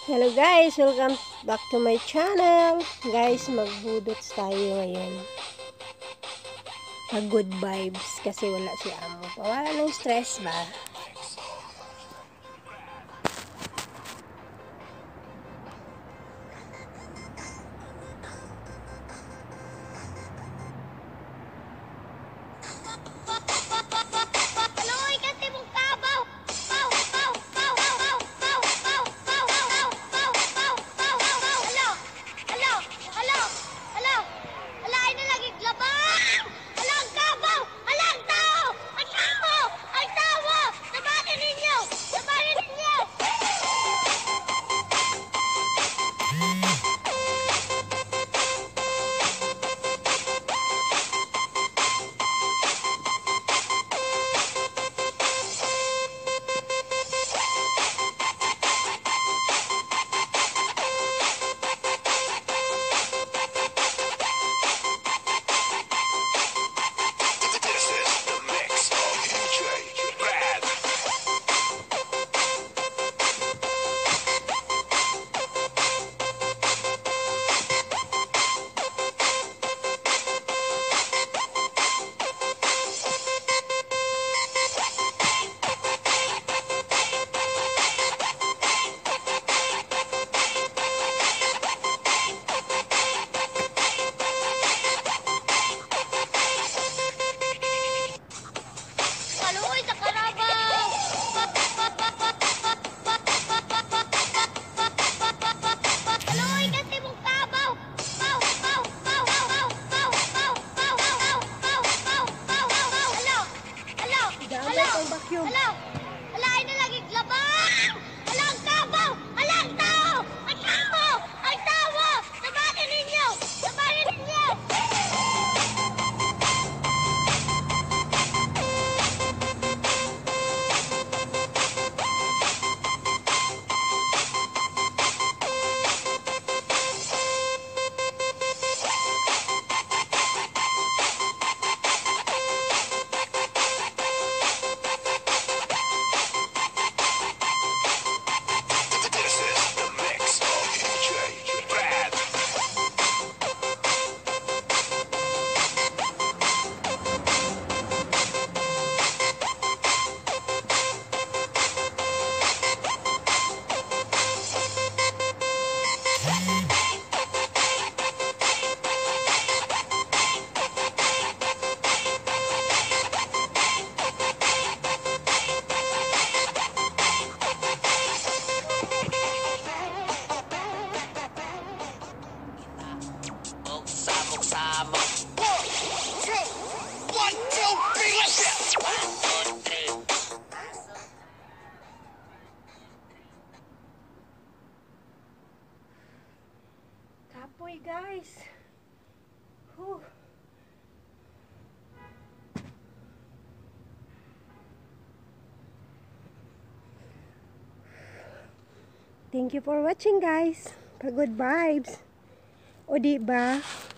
Hello guys, welcome back to my channel. Guys, magbudots tayo ngayon. Mag good vibes kasi wala si amo. Wala ng stress ba? Kapoy guys. Whew. Thank you for watching guys. Pa good vibes. O di ba?